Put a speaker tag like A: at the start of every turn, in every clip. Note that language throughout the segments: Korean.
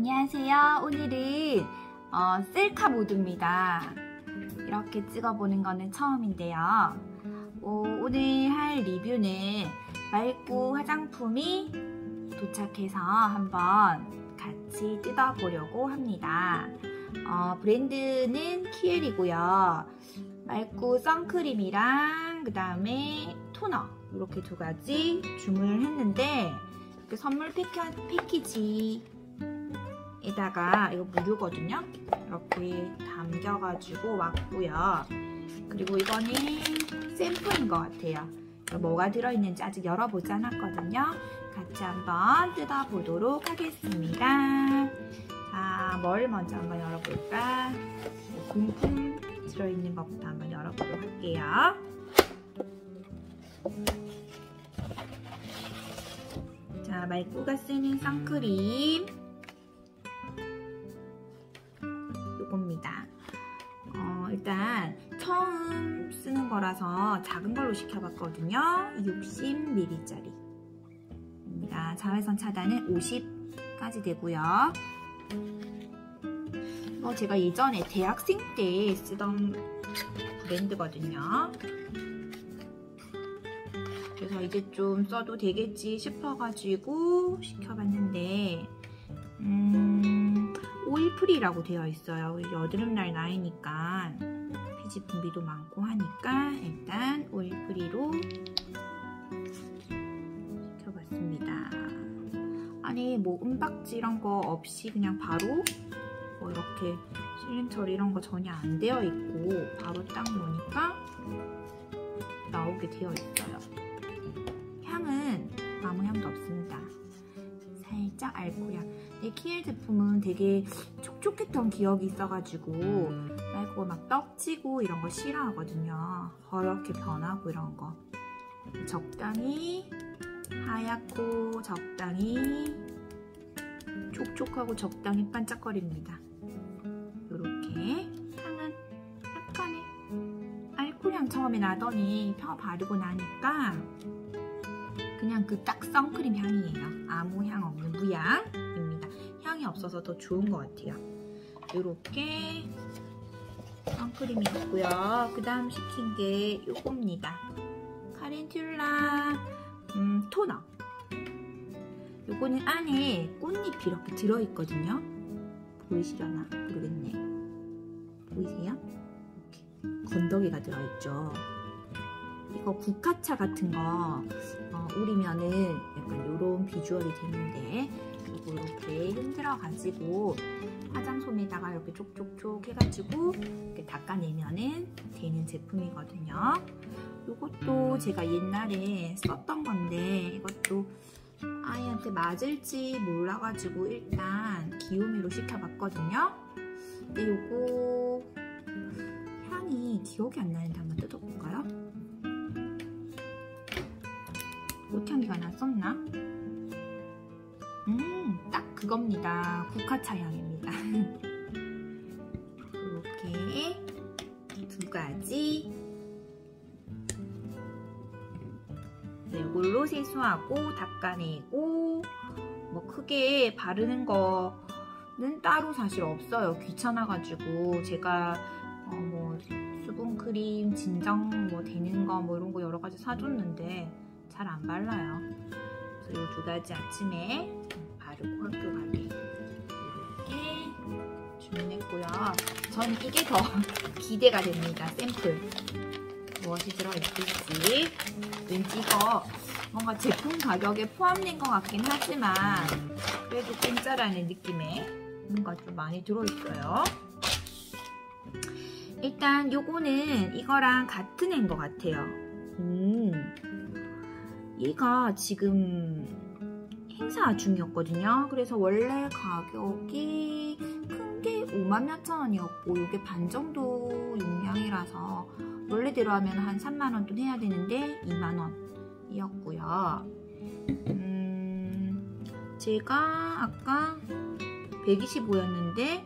A: 안녕하세요. 오늘은 셀카 모드입니다. 이렇게 찍어보는 거는 처음인데요. 오늘 할 리뷰는 맑고 화장품이 도착해서 한번 같이 뜯어보려고 합니다. 브랜드는 키엘이고요. 맑고 선크림이랑 그 다음에 토너 이렇게 두 가지 주문을 했는데 선물 패키지에다가 이거 무료거든요. 이렇게 담겨가지고 왔고요. 그리고 이거는 샘플인 것 같아요. 뭐가 들어있는지 아직 열어보지 않았거든요. 같이 한번 뜯어보도록 하겠습니다. 자, 뭘 먼저 한번 열어볼까? 금품 들어있는 것부터 한번 열어보도록 할게요. 자, 맑고가 쓰는 선크림 요겁니다. 일단 처음 쓰는 거라서 작은 걸로 시켜봤거든요. 60ml짜리 입니다. 자외선 차단은 50까지 되고요. 제가 예전에 대학생 때 쓰던 브랜드거든요. 그래서 이제 좀 써도 되겠지 싶어가지고 시켜봤는데 오일 프리라고 되어 있어요. 여드름날 나이니까 피지 분비도 많고 하니까 일단 오일 프리로 시켜봤습니다. 아니 뭐 은박지 이런 거 없이 그냥 바로 이렇게 실링 처리 이런 거 전혀 안 되어 있고 바로 딱 놓으니까 나오게 되어 있어요. 향은 아무 향도 없습니다. 살짝 알코올향. 이 키엘 제품은 되게 촉촉했던 기억이 있어가지고 알코올 막 떡지고 이런 거 싫어하거든요. 허옇게 변하고 이런 거. 적당히 하얗고 적당히 촉촉하고 적당히 반짝거립니다. 이렇게 향은 약간의 알코올향 처음에 나더니 바르고 나니까 그냥 그 딱 선크림 향이에요. 아무 향 없는 무향입니다. 향이 없어서 더 좋은 것 같아요. 이렇게 선크림이 있고요. 그 다음 시킨 게 이겁니다. 카렌듈라 토너. 요거는 안에 꽃잎이 이렇게 들어있거든요. 보이시려나 모르겠네. 보이세요? 이렇게 건더기가 들어있죠. 이거 국화차 같은 거 우리면은 약간 이런 비주얼이 되는데 이거 이렇게 흔들어가지고 화장솜에다가 이렇게 쪽쪽쪽 해가지고 이렇게 닦아내면은 되는 제품이거든요. 이것도 제가 옛날에 썼던 건데 이것도 아이한테 맞을지 몰라가지고 일단 기요미로 시켜봤거든요. 근데 이거 향이 기억이 안 나는데 한번 뜯어볼까요? 꽃향기가 났었나? 딱 그겁니다. 국화차 향입니다. 이렇게 두 가지. 이걸로 세수하고 닦아내고 뭐 크게 바르는 거는 따로 사실 없어요. 귀찮아가지고 제가 뭐 수분크림, 진정 뭐 되는 거 뭐 이런 거 여러 가지 사줬는데 잘 안 발라요. 그래서 이 두 가지 아침에 바르고 학교 가게 이렇게 주문했고요. 저는 이게 더 기대가 됩니다. 샘플 무엇이 들어있을지. 왠지 이거 뭔가 제품 가격에 포함된 것 같긴 하지만 그래도 공짜라는 느낌에 뭔가 좀 많이 들어있어요. 일단 요거는 이거랑 같은 애인 것 같아요. 얘가 지금 행사 중이었거든요. 그래서 원래 가격이 큰 게 5만 몇천 원이었고 이게 반 정도 용량이라서 원래대로 하면 한 3만 원 돈 해야 되는데 2만 원이었고요. 제가 아까 125였는데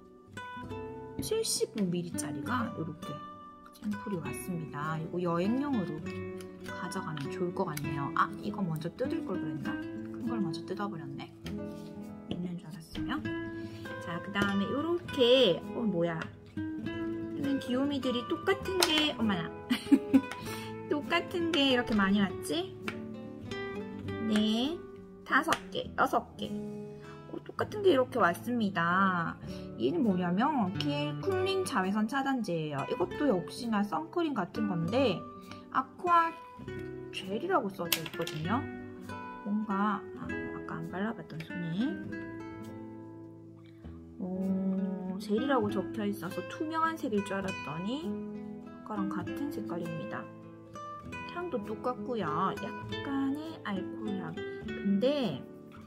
A: 75ml짜리가 이렇게 샘플이 왔습니다. 이거 여행용으로 가져가면 좋을 것 같네요. 아, 이거 먼저 뜯을 걸 그랬나? 큰 걸 먼저 뜯어버렸네. 있는 줄 알았어요. 자, 그 다음에 요렇게 뭐야, 이런 귀요미들이 똑같은 게 어머나 똑같은 게 이렇게 많이 왔지? 네, 5개, 6개 똑같은 게 이렇게 왔습니다. 얘는 뭐냐면 키엘 쿨링 자외선 차단제예요. 이것도 역시나 선크림 같은 건데 아쿠아 젤이라고 써져 있거든요. 뭔가 아까 안 발라봤던 손에 젤이라고 적혀 있어서 투명한 색일 줄 알았더니 아까랑 같은 색깔입니다. 향도 똑같고요. 약간의 알코올 향. 근데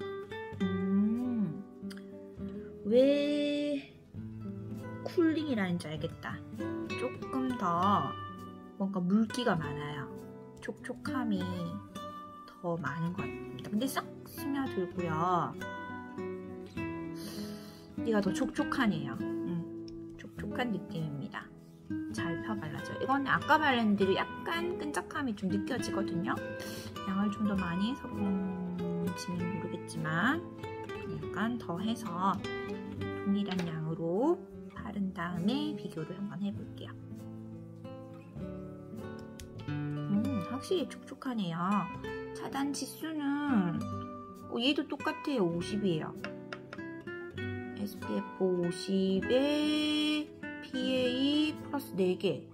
A: 왜 쿨링이라는지 알겠다. 조금 더 뭔가 물기가 많아요. 촉촉함이 더 많은 것 같습니다. 근데 싹 스며들고요. 얘가 더 촉촉하네요. 촉촉한 느낌입니다. 잘 펴발라져요. 이거는 아까 바른 대로 약간 끈적함이 좀 느껴지거든요. 양을 좀 더 많이 해서 그런지는 모르겠지만 약간 더 해서 동일한 양으로 바른 다음에 비교를 한번 해볼게요. 확실히 촉촉하네요. 차단 지수는 얘도 똑같아요. 50이에요. SPF 50에 PA 플러스 4개.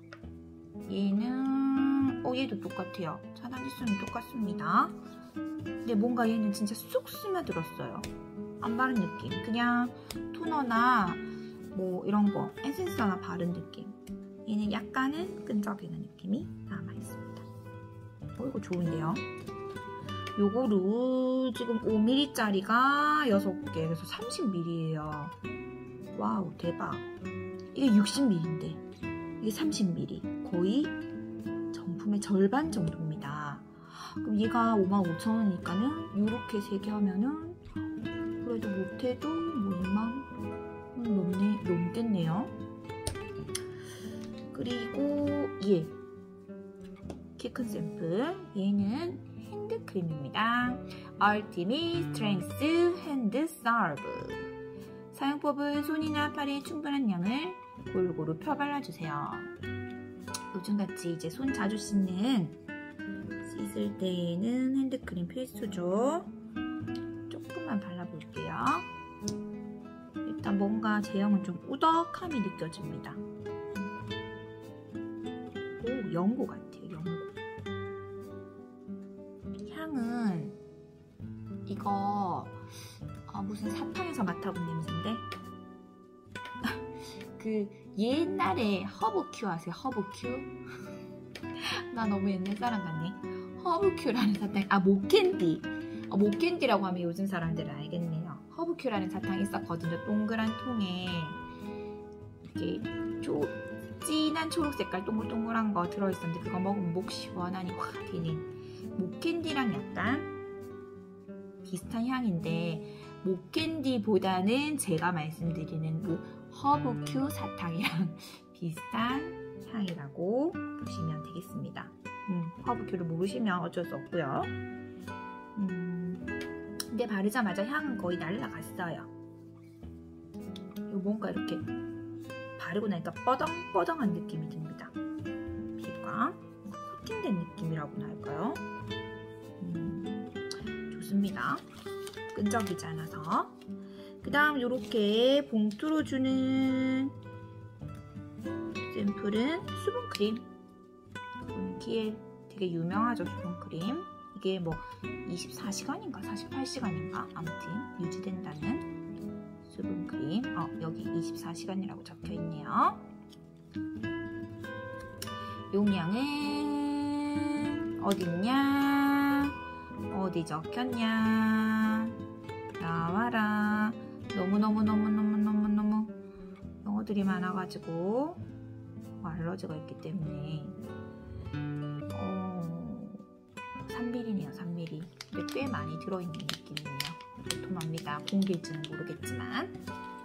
A: 얘는 얘도 똑같아요. 차단 지수는 똑같습니다. 근데 뭔가 얘는 진짜 쏙 스며들었어요. 안 바른 느낌. 그냥 토너나 뭐 이런 거 에센스 하나 바른 느낌. 얘는 약간은 끈적이는 느낌이 남아있습니다. 이거 좋은데요? 요거를 지금 5mm짜리가 6개, 그래서 30ml예요. 와우, 대박. 이게 60ml인데 이게 30ml. 거의 정품의 절반 정도입니다. 그럼 얘가 55,000원이니까는 요렇게 3개 하면은 그래도 못해도 뭐 2만 넘겠네요. 그리고 얘 키 큰 샘플. 얘는 핸드크림입니다. Ultimate Strength Hand Salve. 사용법은 손이나 팔에 충분한 양을 골고루 펴 발라주세요. 요즘같이 이제 손 자주 씻을 때에는 핸드크림 필수죠. 조금만 발라볼게요. 일단 뭔가 제형은 좀 우덕함이 느껴집니다. 오, 연고 같아요. 연고. 향은 이거 무슨 사탕에서 맡아본 냄새인데 그 옛날에 허브큐 아세요? 허브큐? 나 너무 옛날 사람 같네. 허브큐라는 사탕, 목캔디. 목캔디라고 하면 요즘 사람들은 알겠네요. 허브큐라는 사탕이 있었거든요. 동그란 통에 이렇게 진한 초록 색깔 동글동글한 거 들어있었는데 그거 먹으면 목 시원하니 확 되는 목캔디랑 약간 비슷한 향인데 목캔디보다는 제가 말씀드리는 그 허브큐 사탕이랑 비슷한 향이라고 보시면 되겠습니다. 허브큐를 모르시면 어쩔 수 없고요. 근데 바르자마자 향은 거의 날라갔어요. 뭔가 이렇게 바르고 나니까 뻐덩뻐덩한 느낌이 듭니다. 피부가 코팅된 느낌이라고나 할까요? 좋습니다. 끈적이지 않아서. 그 다음 이렇게 봉투로 주는 샘플은 수분크림. 키엘 되게 유명하죠, 수분크림. 이게 뭐 24시간인가 48시간인가 아무튼 유지된다는 수분크림. 여기 24시간이라고 적혀있네요. 용량은 어딨냐? 어디 적혔냐? 나와라. 너무 영어들이 많아가지고 알러지가 있기 때문에 3mm네요. 3mm. 근데 꽤 많이 들어있는 느낌이에요. 도톰합니다. 공기일지는 모르겠지만.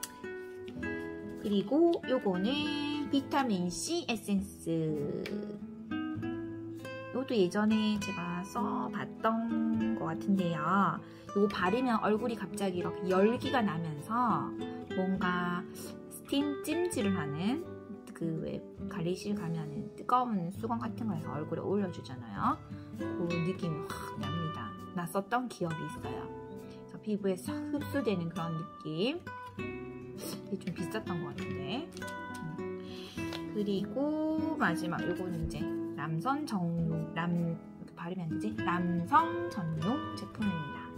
A: 그리고 요거는 비타민C 에센스. 요 이것도 예전에 제가 써봤던 것 같은데요. 이거 바르면 얼굴이 갑자기 이렇게 열기가 나면서 뭔가 스팀 찜질을 하는 그 왜 관리실 가면은 뜨거운 수건 같은 거에서 얼굴에 올려주잖아요. 그 느낌이 확 납니다. 나 썼던 기억이 있어요. 그래서 피부에 싹 흡수되는 그런 느낌. 이게 좀 비쌌던 것 같은데. 그리고 마지막 요거는 이제 남성 전용 발음이 안 되지? 남성 전용 제품입니다.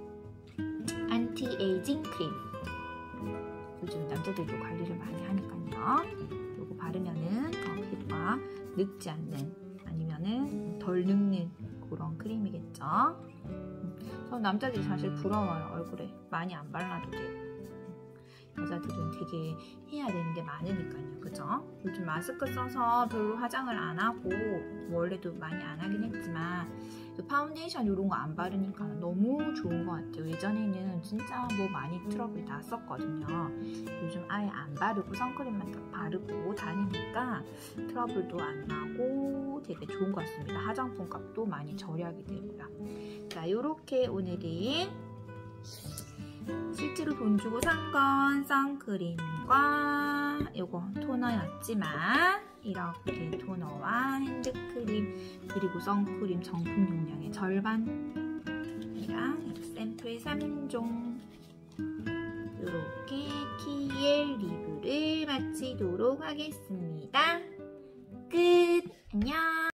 A: 안티에이징 크림. 요즘 남자들도 관리를 많이 하니까요. 요거 바르면은 피부가 늙지 않는 아니면은 덜 늙는 그런 크림이겠죠. 저 남자들이 사실 부러워요. 얼굴에 많이 안 발라도 되고. 여자들은 되게 해야 되는 게 많으니까요. 그죠? 요즘 마스크 써서 별로 화장을 안 하고 원래도 많이 안 하긴 했지만 파운데이션 이런 거 안 바르니까 너무 좋은 것 같아요. 예전에는 진짜 뭐 많이 트러블 났었거든요. 요즘 아예 안 바르고 선크림만 딱 바르고 다니니까 트러블도 안 나고 되게 좋은 것 같습니다. 화장품 값도 많이 절약이 되고요. 자, 요렇게 오늘은 실제로 돈 주고 산 건 선크림과 요거 토너였지만 이렇게 토너와 핸드크림 그리고 선크림 정품 용량의 절반이랑 샘플 3종 이렇게 키엘 리뷰를 마치도록 하겠습니다. 끝! 안녕!